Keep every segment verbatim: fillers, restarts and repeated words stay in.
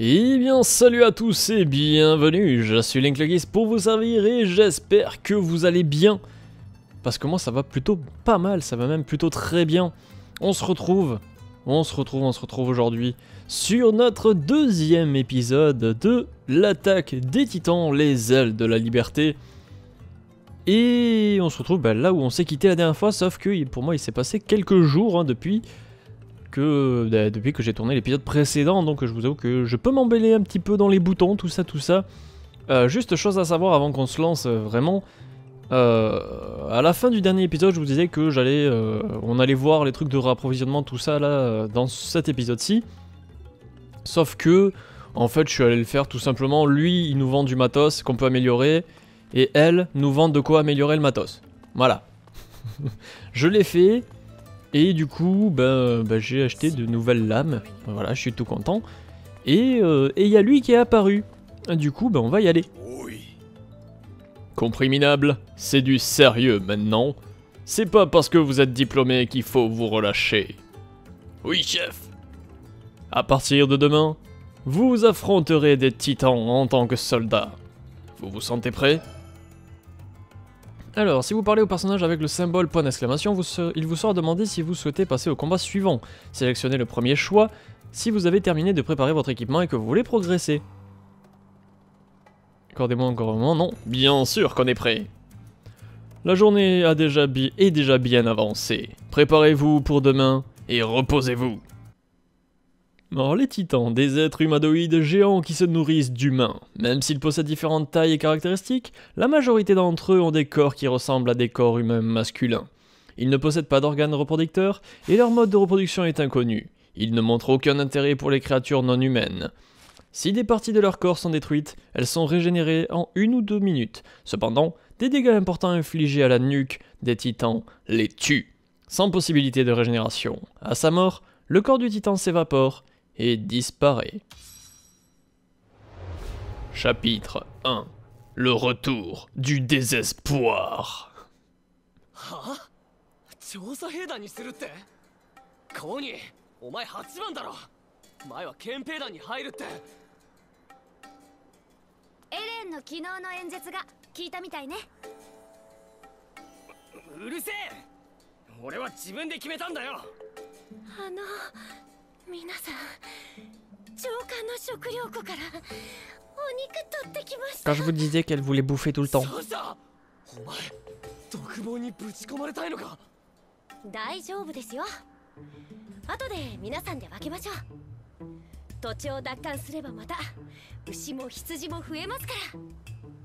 Eh bien salut à tous et bienvenue, je suis Linklogis pour vous servir et j'espère que vous allez bien. Parce que moi ça va plutôt pas mal, ça va même plutôt très bien. On se retrouve, on se retrouve, on se retrouve aujourd'hui sur notre deuxième épisode de l'attaque des titans, les ailes de la liberté. Et on se retrouve bah, là où on s'est quitté la dernière fois, sauf que pour moi il s'est passé quelques jours hein, depuis... que bah, depuis que j'ai tourné l'épisode précédent, donc je vous avoue que je peux m'embêler un petit peu dans les boutons, tout ça, tout ça. Euh, juste chose à savoir avant qu'on se lance euh, vraiment, euh, à la fin du dernier épisode, je vous disais que j'allais, euh, on allait voir les trucs de réapprovisionnement, tout ça là, euh, dans cet épisode-ci. Sauf que, en fait, je suis allé le faire tout simplement. Lui, il nous vend du matos qu'on peut améliorer, et elle nous vend de quoi améliorer le matos. Voilà. Je l'ai fait. Et du coup, ben, ben, j'ai acheté de nouvelles lames. Voilà, je suis tout content. Et il euh, y a lui qui est apparu. Du coup, ben, on va y aller. Compris minable, c'est du sérieux maintenant. C'est pas parce que vous êtes diplômé qu'il faut vous relâcher. Oui, chef. À partir de demain, vous affronterez des titans en tant que soldat. Vous vous sentez prêt ? Alors, si vous parlez au personnage avec le symbole point d'exclamation, il vous sera demandé si vous souhaitez passer au combat suivant. Sélectionnez le premier choix si vous avez terminé de préparer votre équipement et que vous voulez progresser. Accordez-moi encore un moment, non ? Bien sûr qu'on est prêt. La journée a déjà est déjà bien avancée. Préparez-vous pour demain et reposez-vous. Alors les titans, des êtres humanoïdes géants qui se nourrissent d'humains. Même s'ils possèdent différentes tailles et caractéristiques, la majorité d'entre eux ont des corps qui ressemblent à des corps humains masculins. Ils ne possèdent pas d'organes reproducteurs et leur mode de reproduction est inconnu. Ils ne montrent aucun intérêt pour les créatures non humaines. Si des parties de leur corps sont détruites, elles sont régénérées en une ou deux minutes. Cependant, des dégâts importants infligés à la nuque des titans les tuent, sans possibilité de régénération. À sa mort, le corps du titan s'évapore et disparaît. Chapitre un. Le retour du désespoir. Hein? 調査兵団にするって？コニー、お前はちばんだろ。前は憲兵団に入るって。 エレンの昨日の演説が聞いたみたいね。 うるせえ。俺は自分で決めたんだよ。 あの皆さん、上官の食料庫からお肉取ってきました。 Quand je vous disais qu'elle voulait bouffer tout le temps. そうさ。お前、独房にぶち込まれたいのか？ 大丈夫ですよ。後で皆さんで分けましょう。土地を奪還すればまた牛も羊も増えますから。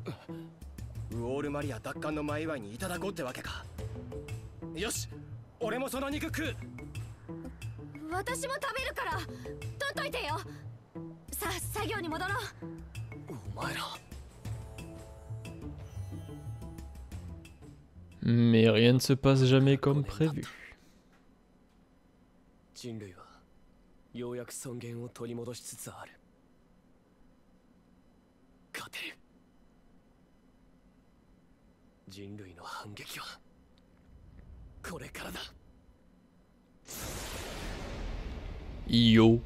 ウォールマリア奪還の前祝いにいただこうってわけか。よし、俺もその肉食う。 私も食べるから取っといてよ。さあ作業に戻ろう。 お前ら。 Mais rien ne se passe jamais comme prévu. 人類はようやく尊厳を取り戻しつつある。勝てる。人類の反撃はこれからだ。 Yo.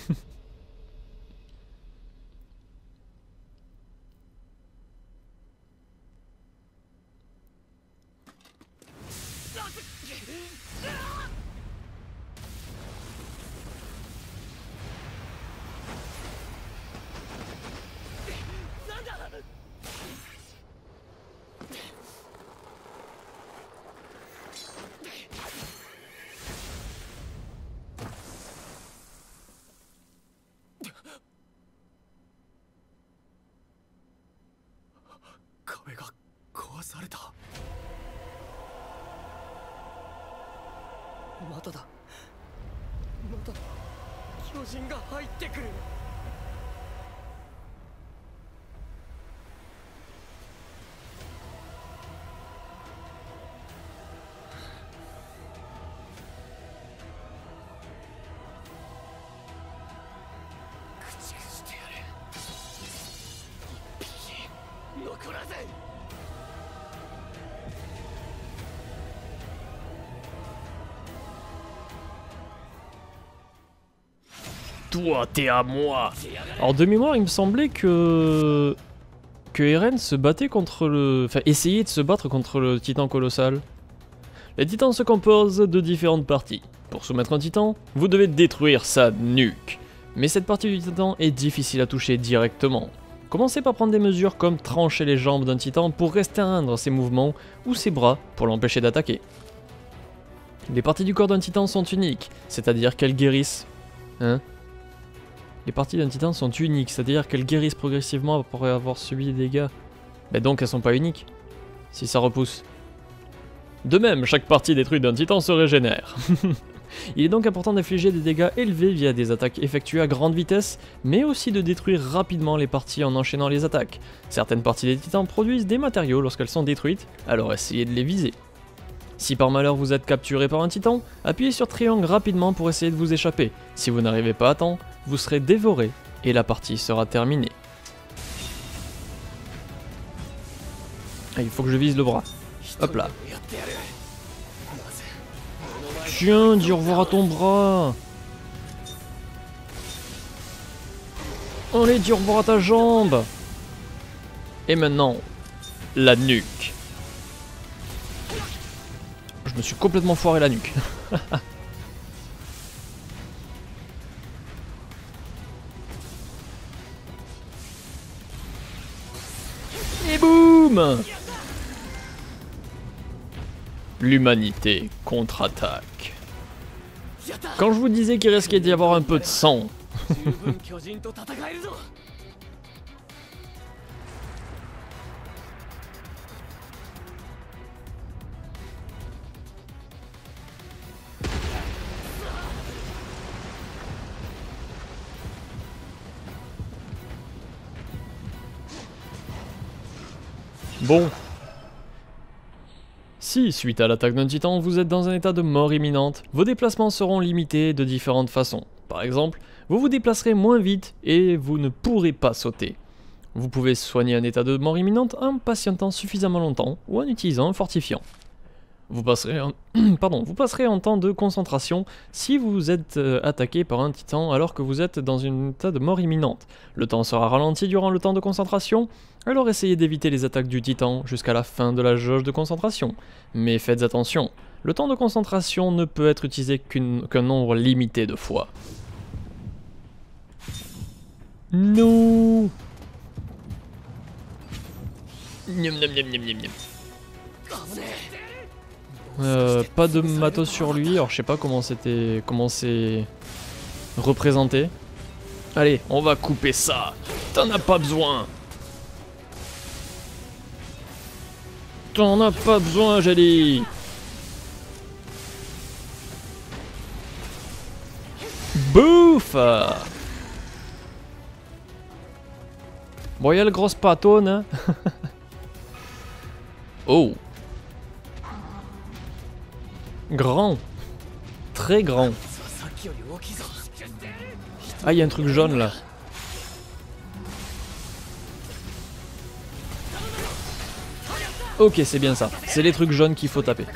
壁が壊された。まただ。また巨人が入ってくる。駆逐してやる。一匹残らず。 Toi, t'es à moi. Alors de mémoire, il me semblait que... que Eren se battait contre le... Enfin, essayait de se battre contre le titan colossal. Les titans se composent de différentes parties. Pour soumettre un titan, vous devez détruire sa nuque. Mais cette partie du titan est difficile à toucher directement. Commencez par prendre des mesures comme trancher les jambes d'un titan pour restreindre ses mouvements ou ses bras pour l'empêcher d'attaquer. Les parties du corps d'un titan sont uniques, c'est-à-dire qu'elles guérissent. Hein? Les parties d'un titan sont uniques, c'est-à-dire qu'elles guérissent progressivement après avoir subi des dégâts. Mais donc elles sont pas uniques, si ça repousse. De même, chaque partie détruite d'un titan se régénère. Il est donc important d'infliger des dégâts élevés via des attaques effectuées à grande vitesse, mais aussi de détruire rapidement les parties en enchaînant les attaques. Certaines parties des titans produisent des matériaux lorsqu'elles sont détruites, alors essayez de les viser. Si par malheur vous êtes capturé par un titan, appuyez sur triangle rapidement pour essayer de vous échapper. Si vous n'arrivez pas à temps, vous serez dévoré et la partie sera terminée. Ah, il faut que je vise le bras. Hop là. Tiens, dis au revoir à ton bras. Allez, dis au revoir à ta jambe. Et maintenant, la nuque. Je me suis complètement foiré la nuque. Et boum! L'humanité contre-attaque. Quand je vous disais qu'il risquait d'y avoir un peu de sang. Bon. Si, suite à l'attaque d'un titan, vous êtes dans un état de mort imminente, vos déplacements seront limités de différentes façons. Par exemple, vous vous déplacerez moins vite et vous ne pourrez pas sauter. Vous pouvez soigner un état de mort imminente en patientant suffisamment longtemps ou en utilisant un fortifiant. Vous passerez en, Pardon, vous passerez en temps de concentration si vous êtes euh, attaqué par un titan alors que vous êtes dans un état de mort imminente. Le temps sera ralenti durant le temps de concentration, alors essayez d'éviter les attaques du titan jusqu'à la fin de la jauge de concentration. Mais faites attention, le temps de concentration ne peut être utilisé qu'un qu'un nombre limité de fois. Non. Niam, niam, niam, niam, niam, niam. Euh, pas de matos sur lui, alors je sais pas comment c'était, comment c'est représenté. Allez, on va couper ça. T'en as pas besoin. T'en as pas besoin, j'ai dit. Bouffe. Bon, il y a le gros patone, hein. Oh. Grand. Très grand. Ah, il y a un truc jaune là. Ok, c'est bien ça. C'est les trucs jaunes qu'il faut taper.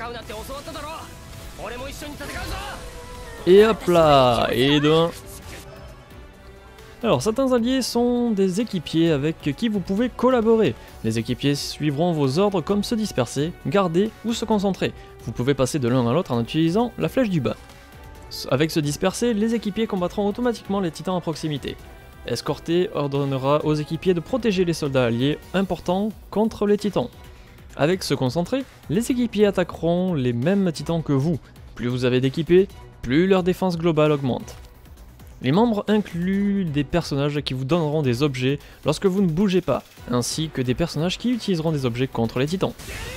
Et hop là. Et d'un. Alors, certains alliés sont des équipiers avec qui vous pouvez collaborer. Les équipiers suivront vos ordres comme se disperser, garder ou se concentrer. Vous pouvez passer de l'un à l'autre en utilisant la flèche du bas. Avec se disperser, les équipiers combattront automatiquement les titans à proximité. Escorter ordonnera aux équipiers de protéger les soldats alliés importants contre les titans. Avec se concentrer, les équipiers attaqueront les mêmes titans que vous. Plus vous avez d'équipés, plus leur défense globale augmente. Les membres incluent des personnages qui vous donneront des objets lorsque vous ne bougez pas, ainsi que des personnages qui utiliseront des objets contre les titans.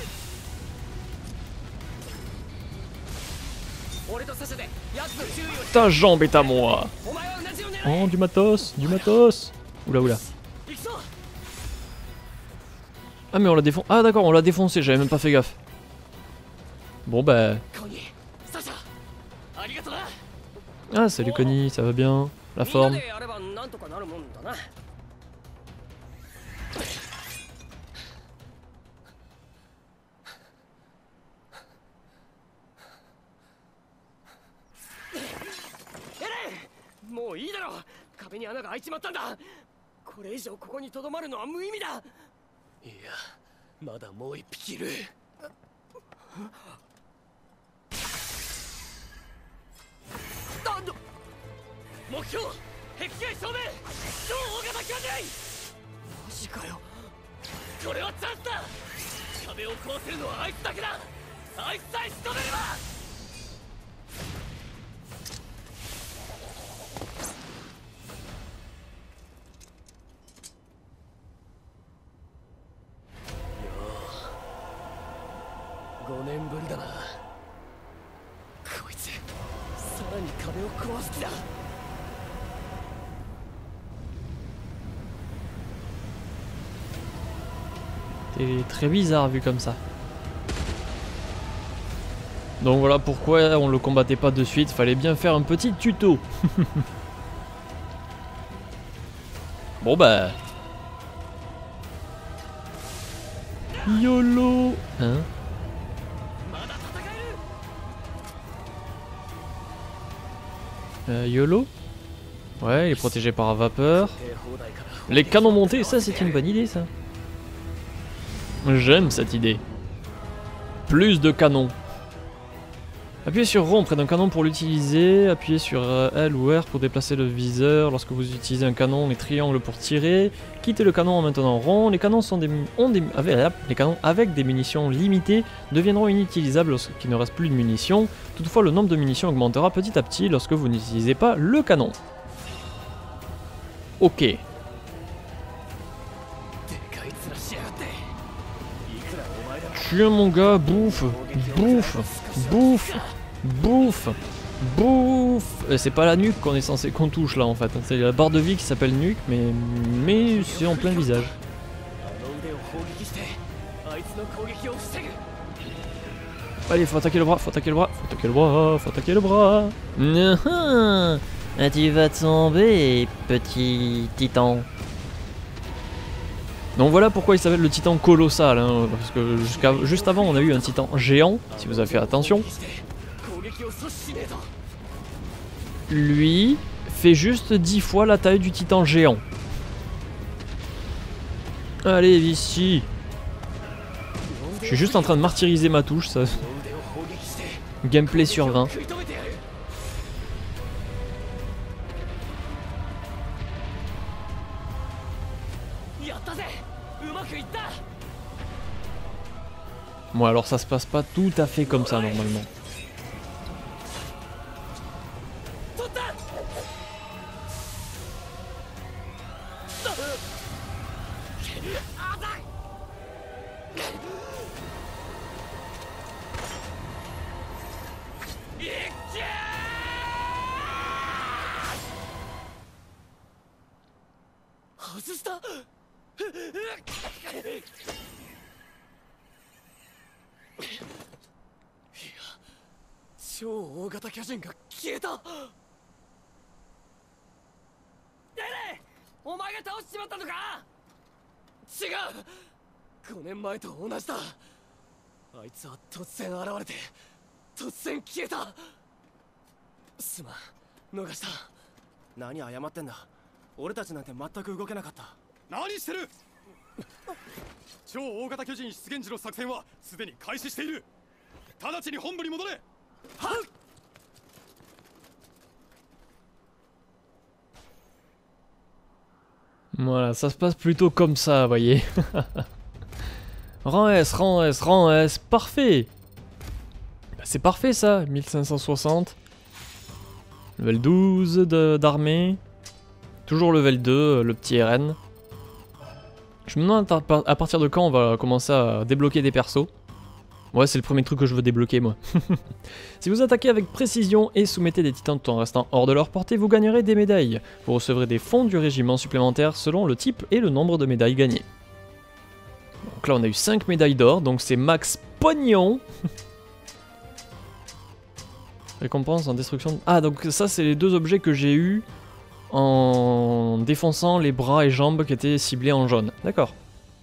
Ta jambe est à moi. Oh, du matos, du matos. Oula, oula. Ah mais on l'a défoncé. Ah d'accord, on l'a défoncé, j'avais même pas fait gaffe. Bon bah... Ah salut Connie, ça va bien? La forme? 壁に穴が開いちまったんだ。これ以上ここにとどまるのは無意味だ。いや、まだもう一匹いる。目標壁外正面、超大型巨人。マジかよ。これはチャンスだ。壁を壊せるのはあいつだけだ。あいつさえ仕留めれば。ごねんぶりだな。こいつさらに壁を壊す気だ。 C'est très bizarre vu comme ça. Donc voilà pourquoi on le combattait pas de suite, fallait bien faire un petit tuto. Bon bah... YOLO. Hein? Euh, YOLO? Ouais, il est protégé par la vapeur. Les canons montés, ça c'est une bonne idée ça. J'aime cette idée. Plus de canons. Appuyez sur rond près d'un canon pour l'utiliser. Appuyez sur L ou R pour déplacer le viseur. Lorsque vous utilisez un canon et triangle pour tirer. Quittez le canon en maintenant rond. Les canons, sont des, ont des, avec, les canons avec des munitions limitées deviendront inutilisables lorsqu'il ne reste plus de munitions. Toutefois, le nombre de munitions augmentera petit à petit lorsque vous n'utilisez pas le canon. Ok. Tiens mon gars, bouffe, bouffe, bouffe, bouffe, bouffe. C'est pas la nuque qu'on est censé qu'on touche là en fait. C'est la barre de vie qui s'appelle nuque, mais mais c'est en plein visage. Allez, faut attaquer le bras, faut attaquer le bras, faut attaquer le bras, faut attaquer le bras. Ah, tu vas tomber, petit titan. Donc voilà pourquoi il s'appelle le titan colossal, hein, parce que jusqu'à juste avant on a eu un titan géant, si vous avez fait attention. Lui fait juste dix fois la taille du titan géant. Allez, ici. Je suis juste en train de martyriser ma touche, ça. Gameplay sur vingt. Bon alors ça se passe pas tout à fait comme ça normalement. ごねんまえと同じだ。あいつは突然現れて突然消えた。すまん、逃した。何謝ってんだ。俺たちなんて全く動けなかった。 何してる。超大型巨人出現時の作戦はすでに開始している。直ちに本部に戻れ。 はっ。 Voilà, ça se passe plutôt comme ça, voyez. Rang S, rang S, rang S, parfait. Bah, c'est parfait ça, mille cinq cent soixante. Level douze d'armée. Toujours level deux, le petit R N. Je me demande à partir de quand on va commencer à débloquer des persos. Ouais, c'est le premier truc que je veux débloquer, moi. Si vous attaquez avec précision et soumettez des titans tout en restant hors de leur portée, vous gagnerez des médailles. Vous recevrez des fonds du régiment supplémentaires selon le type et le nombre de médailles gagnées. Donc là, on a eu cinq médailles d'or, donc c'est max pognon. Récompense en destruction... Ah, donc ça, c'est les deux objets que j'ai eu en défonçant les bras et jambes qui étaient ciblés en jaune. D'accord.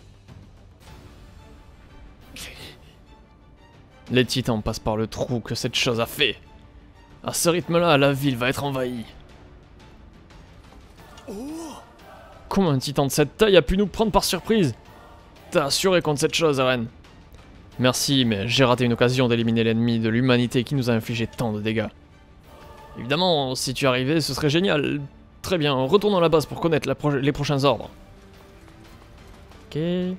Les titans passent par le trou que cette chose a fait. À ce rythme-là, la ville va être envahie. Comment un titan de cette taille a pu nous prendre par surprise? T'as assuré contre cette chose, Eren. Merci, mais j'ai raté une occasion d'éliminer l'ennemi de l'humanité qui nous a infligé tant de dégâts. Évidemment, si tu arrivais, ce serait génial. Très bien, retournons à la base pour connaître la pro les prochains ordres. Ok. Et,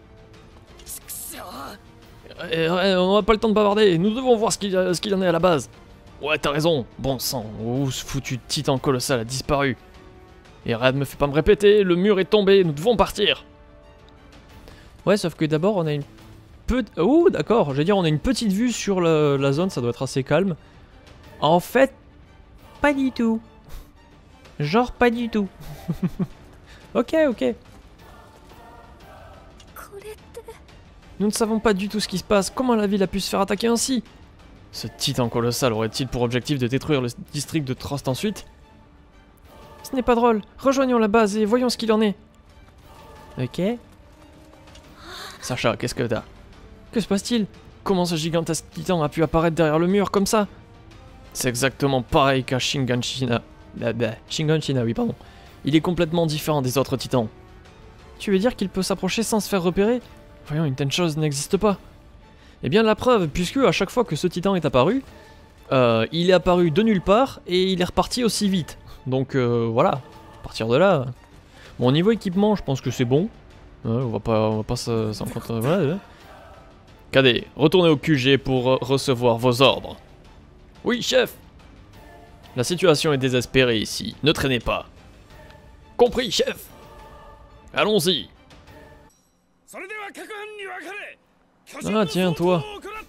ouais, on n'a pas le temps de bavarder, nous devons voir ce qu'il ce qu'il en est à la base. Ouais, t'as raison, bon sang, où ce foutu titan colossal a disparu. Et Red me fait pas me répéter, le mur est tombé, nous devons partir. Ouais, sauf que d'abord on a une petite... Oh, d'accord, je veux dire, on a une petite vue sur le, la zone, ça doit être assez calme. En fait, pas du tout. Genre pas du tout. Ok, ok. Nous ne savons pas du tout ce qui se passe, comment la ville a pu se faire attaquer ainsi? Ce titan colossal aurait-il pour objectif de détruire le district de Trost ensuite? Ce n'est pas drôle, rejoignons la base et voyons ce qu'il en est. Ok. Sacha, qu'est-ce que t'as? Que se passe-t-il? Comment ce gigantesque titan a pu apparaître derrière le mur comme ça? C'est exactement pareil qu'à Shiganshina. Bah, bah, Shiganshina, oui, pardon. Il est complètement différent des autres titans. Tu veux dire qu'il peut s'approcher sans se faire repérer? Voyons, une telle chose n'existe pas. Eh bien, la preuve, puisque à chaque fois que ce titan est apparu, euh, il est apparu de nulle part et il est reparti aussi vite. Donc euh, voilà, à partir de là. Bon, niveau équipement, je pense que c'est bon. Ouais, on va pas, on va pas s'en compter. Voilà. Cadet, retournez au Q G pour recevoir vos ordres. Oui, chef. La situation est désespérée ici. Ne traînez pas. Compris, chef. Allons-y. Ah tiens, toi.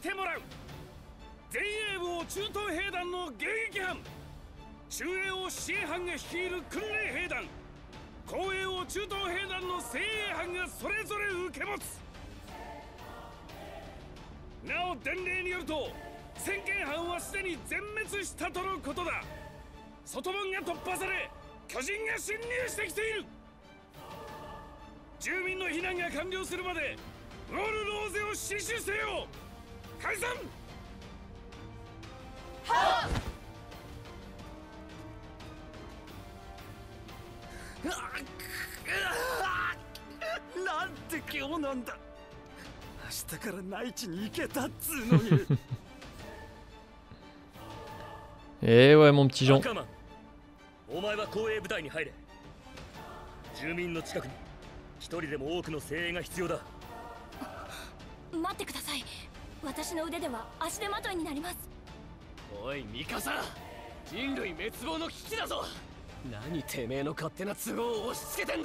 Eh ouais, mon petit Jean. 待ってください。私の腕では足手まといになります。 おいミカサ、人類滅亡の危機だぞ。何てめえの勝手な都合を押し付けてんだ。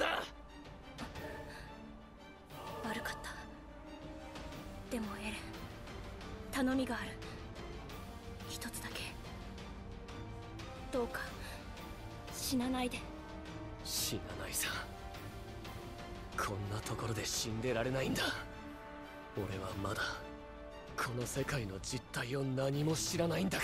悪かった。でもエレン、頼みがある。一つだけ。どうか死なないで。 死なないさ。こんなところで死んでられないんだ。俺はまだこの世界の実態を何も知らないんだから。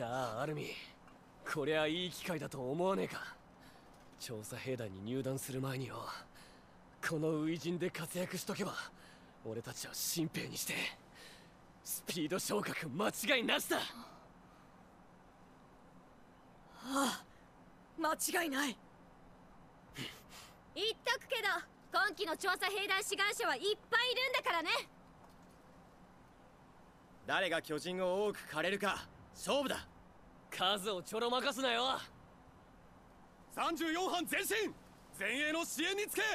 なあアルミ、こりゃいい機会だと思わねえか。調査兵団に入団する前によ、この初陣で活躍しとけば俺たちは新兵にしてスピード昇格間違いなしだ。 ああ、間違いない。言っとくけど、今期の調査兵団志願者はいっぱいいるんだからね。 誰が巨人を多く狩れるか勝負だ。数をちょろまかすなよ。 さんじゅうよん班前進、前衛の支援につけ。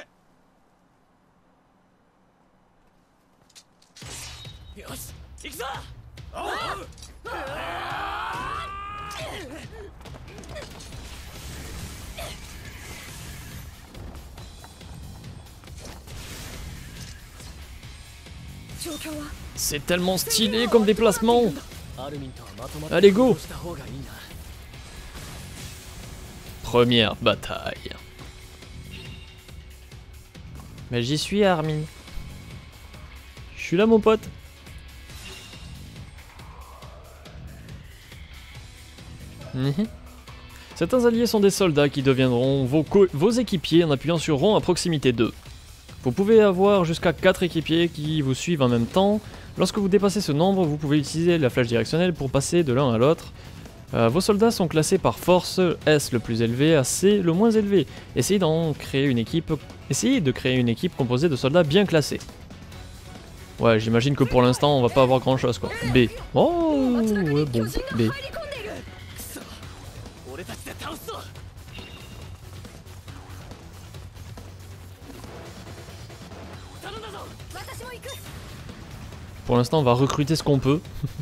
よし、行くぞ。 C'est tellement stylé comme déplacement. Allez, go. Première bataille. Mais j'y suis, Armin. Je suis là, mon pote. Certains alliés sont des soldats qui deviendront vos, vos équipiers en appuyant sur rond à proximité d'eux. Vous pouvez avoir jusqu'à quatre équipiers qui vous suivent en même temps. Lorsque vous dépassez ce nombre, vous pouvez utiliser la flèche directionnelle pour passer de l'un à l'autre. Euh, vos soldats sont classés par force, S le plus élevé à C le moins élevé. Essayez d'en créer une équipe. Essayez de créer une équipe composée de soldats bien classés. Ouais, j'imagine que pour l'instant on va pas avoir grand chose quoi. B. Oh ouais bon, B. 俺たちで倒すぞ。 頼んだぞ。私も行く。 Pour l'instant on va recruter ce qu'on peut.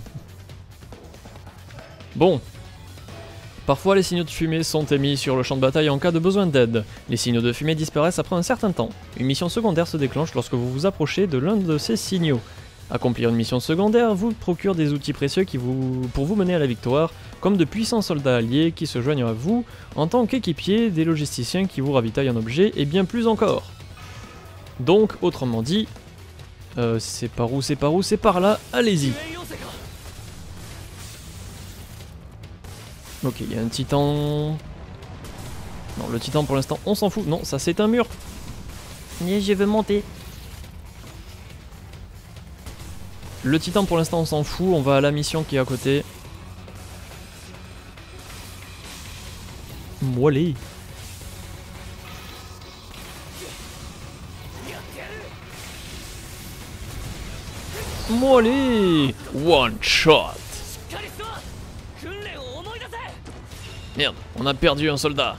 Bon. Parfois les signaux de fumée sont émis sur le champ de bataille en cas de besoin d'aide. Les signaux de fumée disparaissent après un certain temps. Une mission secondaire se déclenche lorsque vous vous approchez de l'un de ces signaux. Accomplir une mission secondaire vous procure des outils précieux qui vous, pour vous mener à la victoire, comme de puissants soldats alliés qui se joignent à vous en tant qu'équipiers, des logisticiens qui vous ravitaillent en objets et bien plus encore. Donc, autrement dit, euh, c'est par où, c'est par où, c'est par là, allez-y. Ok, il y a un titan. Non, le titan pour l'instant, on s'en fout. Non, ça c'est un mur. Mais je veux monter. Le titan pour l'instant, on s'en fout. On va à la mission qui est à côté. Mollet. Mollet. One shot. Merde, on a perdu un soldat.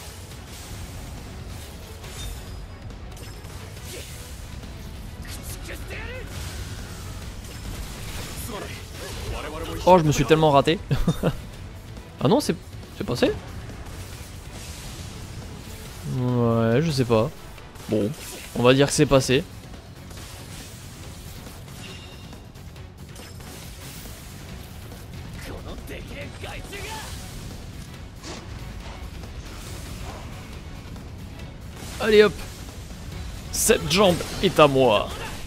Oh, je me suis tellement raté. Ah non, c'est c'est passé? Ouais, je sais pas. Bon, on va dire que c'est passé. Allez hop. Cette jambe est à moi.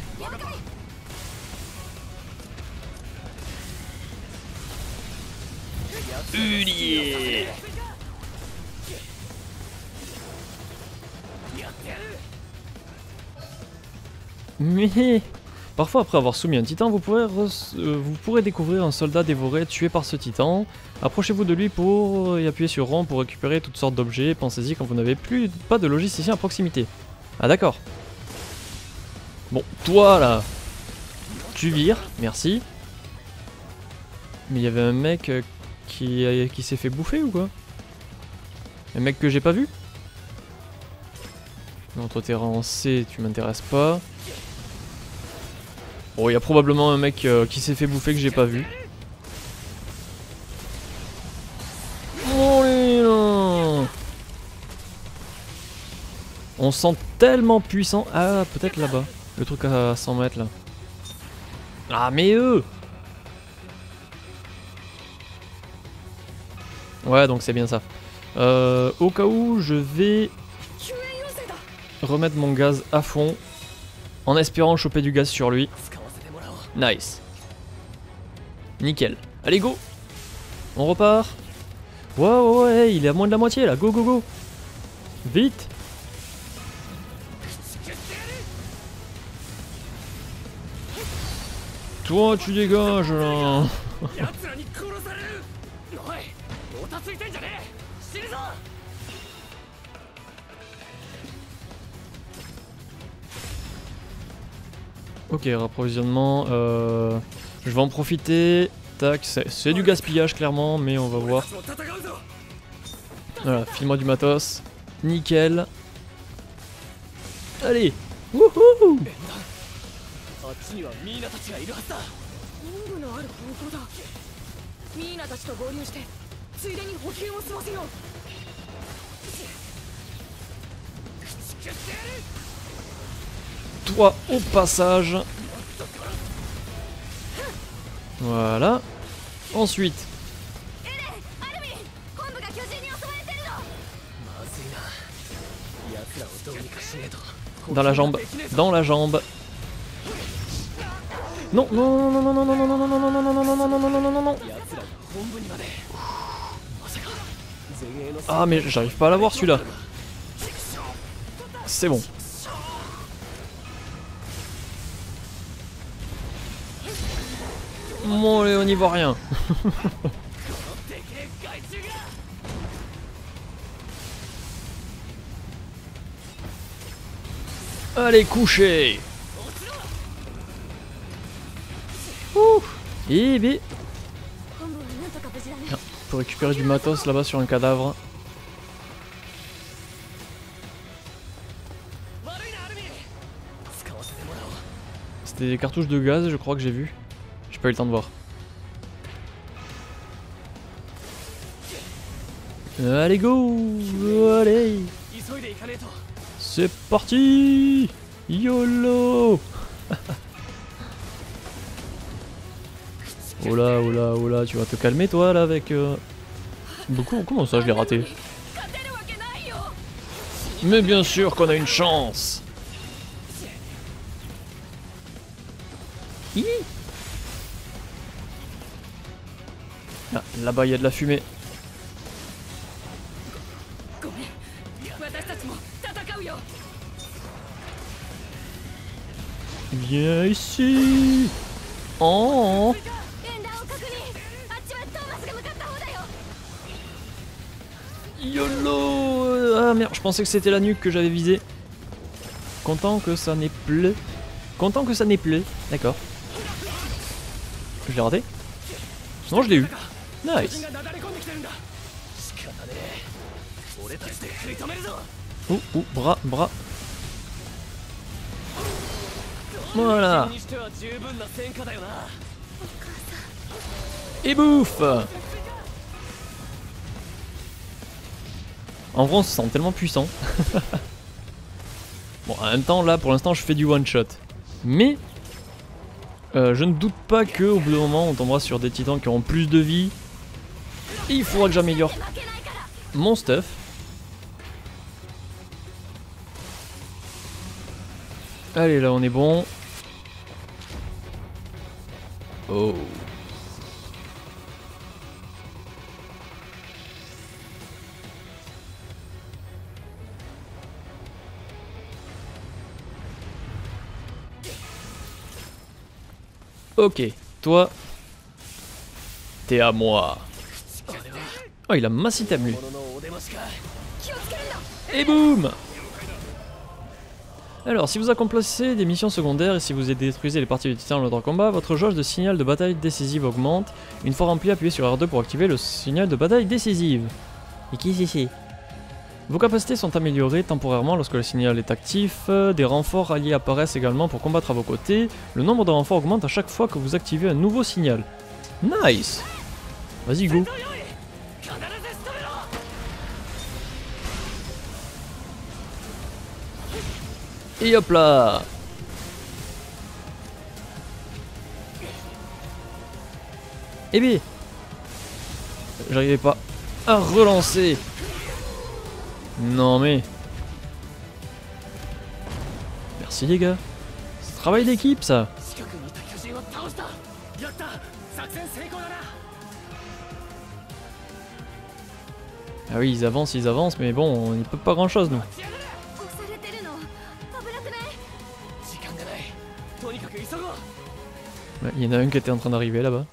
Ulier. Mais parfois après avoir soumis un titan, vous pourrez, euh, vous pourrez découvrir un soldat dévoré tué par ce titan. Approchez-vous de lui pour y appuyer sur rond pour récupérer toutes sortes d'objets. Pensez-y quand vous n'avez plus pas de logisticien à proximité. Ah d'accord. Bon, toi là, tu vires, merci. Mais il y avait un mec euh, qui, euh, qui s'est fait bouffer ou quoi? Un mec que j'ai pas vu? Non, toi t'es en C, tu m'intéresses pas. Bon, il y a probablement un mec euh, qui s'est fait bouffer que j'ai pas vu. On se sent tellement puissant. Ah, peut-être là-bas. Le truc à cent mètres là. Ah, mais eux! Ouais, donc c'est bien ça. Euh, au cas où, je vais remettre mon gaz à fond en espérant choper du gaz sur lui. Nice. Nickel. Allez, go! On repart. Ouais, ouais, ouais, il est à moins de la moitié là. Go, go, go! Vite! Toi, tu dégages là. Ok, rapprovisionnement. Euh, je vais en profiter. Tac, c'est du gaspillage clairement, mais on va voir. Voilà, file-moi du matos. Nickel. Allez! Wouhou! Toi au passage. Voilà. Ensuite. Dans la jambe. Dans la jambe. Non, non, non, non, non, non, non, non, non, non, non, non, non, non, non, non, non, non, non, non. Ah mais j'arrive pas à l'avoir celui-là. C'est bon. Bon, allez, on n'y voit rien. Allez, coucher. Ouh. Et bien. Ah, faut récupérer du matos là-bas sur un cadavre. C'était des cartouches de gaz, je crois que j'ai vu. J'ai pas eu le temps de voir. Allez, go. Allez. C'est parti. YOLO. Oh là, oh là, oh là, tu vas te calmer toi là avec... Euh... Beaucoup, comment ça je l'ai raté? Mais bien sûr qu'on a une chance. Hi. Ah, là-bas il y a de la fumée. Viens ici. Oh. YOLO. Ah merde, je pensais que c'était la nuque que j'avais visée. Content que ça n'ait plus. Content que ça n'ait plus. D'accord. Je l'ai raté? Non, je l'ai eu. Nice. Ouh, ouh, bras, bras. Voilà. Et bouffe. En vrai on se sent tellement puissant. Bon en même temps là pour l'instant je fais du one shot. Mais euh, je ne doute pas que au bout d'un moment on tombera sur des titans qui auront plus de vie. Et il faudra que j'améliore mon stuff. Allez là on est bon. Oh. Ok, toi, t'es à moi. Oh, il a masse item lui. Et boum. Alors, si vous accomplissez des missions secondaires et si vous détruisez les parties de titan lors d'un combat, votre jauge de signal de bataille décisive augmente. Une fois rempli, appuyez sur R deux pour activer le signal de bataille décisive. Et qui c'est ici? Vos capacités sont améliorées temporairement lorsque le signal est actif, des renforts alliés apparaissent également pour combattre à vos côtés, le nombre de renforts augmente à chaque fois que vous activez un nouveau signal. Nice. Vas-y go. Et hop là. Eh bien, j'arrivais pas à relancer. Non mais... Merci les gars. C'est travail d'équipe ça. Ah oui ils avancent, ils avancent mais bon on n'y peut pas grand chose nous. Ouais, il y en a un qui était en train d'arriver là-bas.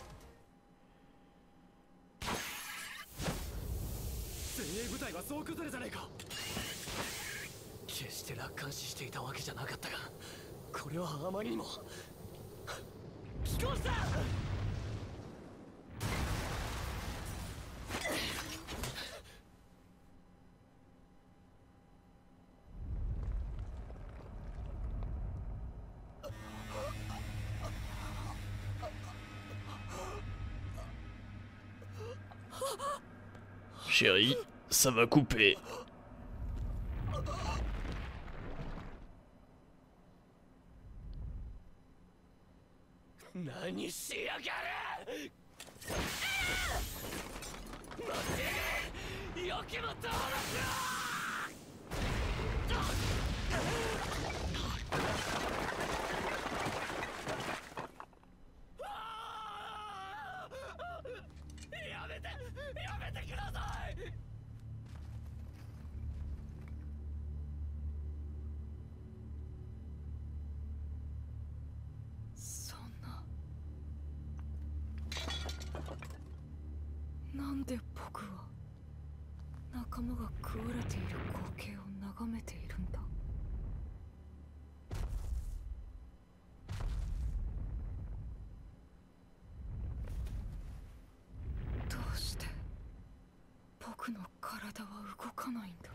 Chérie, ça va couper. なんで僕は仲間が食われている光景を眺めているんだ。どうして僕の体は動かないんだ。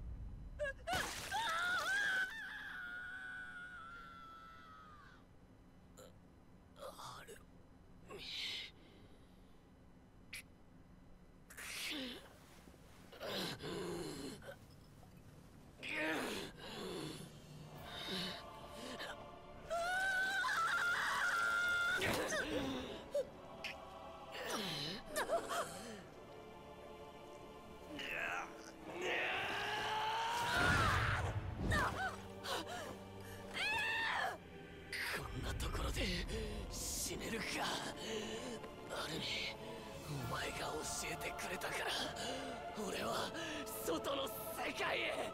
死ねるか。アルミ、お前が教えてくれたから俺は外の世界へ。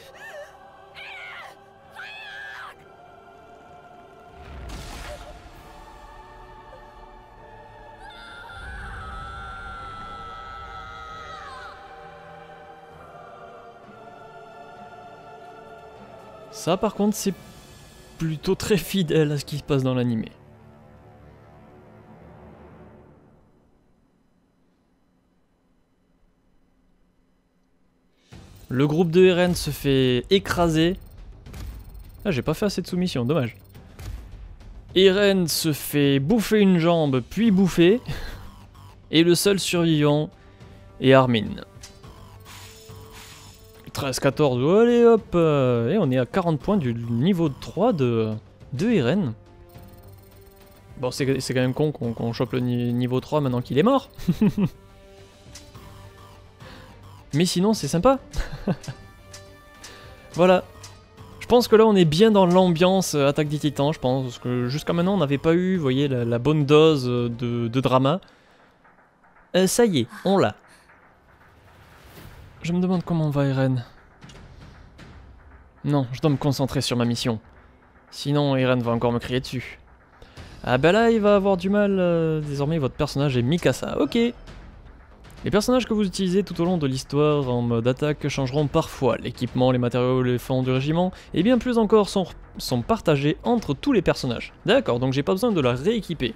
Ça par contre c'est plutôt très fidèle à ce qui se passe dans l'animé. Le groupe de Eren se fait écraser. Ah, j'ai pas fait assez de soumission, dommage. Eren se fait bouffer une jambe, puis bouffer. Et le seul survivant est Armin. treize quatorze, allez hop, euh, et on est à quarante points du niveau trois de, de Eren. Bon, c'est quand même con qu'on qu'on chope le niveau trois maintenant qu'il est mort. Mais sinon, c'est sympa. Voilà. Je pense que là, on est bien dans l'ambiance euh, Attaque des Titans, je pense. Parce que jusqu'à maintenant, on n'avait pas eu, vous voyez, la, la bonne dose de, de drama. Euh, ça y est, on l'a. Je me demande comment va Eren. Non, je dois me concentrer sur ma mission. Sinon, Eren va encore me crier dessus. Ah bah là, il va avoir du mal. Euh, désormais, votre personnage est Mikasa. Ok. Les personnages que vous utilisez tout au long de l'histoire en mode attaque changeront parfois. L'équipement, les matériaux, les fonds du régiment, et bien plus encore sont, sont partagés entre tous les personnages. D'accord, donc j'ai pas besoin de la rééquiper.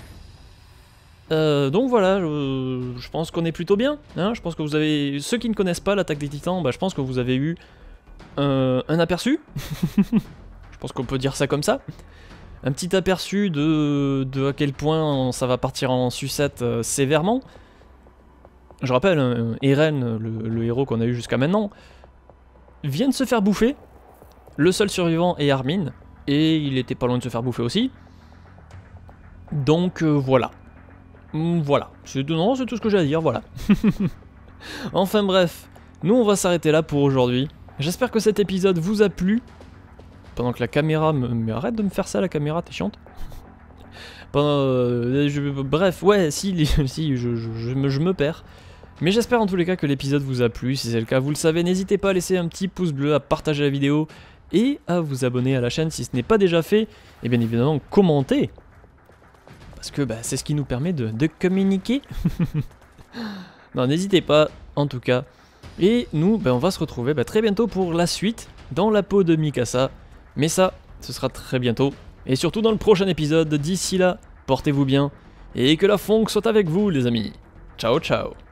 Euh, donc voilà, je, je pense qu'on est plutôt bien. Hein, je pense que vous avez... Ceux qui ne connaissent pas l'Attaque des Titans, bah, je pense que vous avez eu un, un aperçu. Je pense qu'on peut dire ça comme ça. Un petit aperçu de, de à quel point ça va partir en sucette euh, sévèrement. Je rappelle, euh, Eren, le, le héros qu'on a eu jusqu'à maintenant, vient de se faire bouffer. Le seul survivant est Armin, et il était pas loin de se faire bouffer aussi. Donc euh, voilà. Voilà, c'est non, c'est tout ce que j'ai à dire, voilà. Enfin bref, nous on va s'arrêter là pour aujourd'hui. J'espère que cet épisode vous a plu. Pendant que la caméra me... Mais arrête de me faire ça, la caméra, t'es chiante. Pendant, euh, je... Bref, ouais, si, si je, je, je, me, je me perds. Mais j'espère en tous les cas que l'épisode vous a plu. Si c'est le cas, vous le savez, n'hésitez pas à laisser un petit pouce bleu, à partager la vidéo et à vous abonner à la chaîne si ce n'est pas déjà fait. Et bien évidemment, commenter. Parce que bah, c'est ce qui nous permet de, de communiquer. Non, n'hésitez pas, en tout cas. Et nous, bah, on va se retrouver bah, très bientôt pour la suite, dans la peau de Mikasa. Mais ça, ce sera très bientôt. Et surtout dans le prochain épisode. D'ici là, portez-vous bien. Et que la funk soit avec vous, les amis. Ciao, ciao.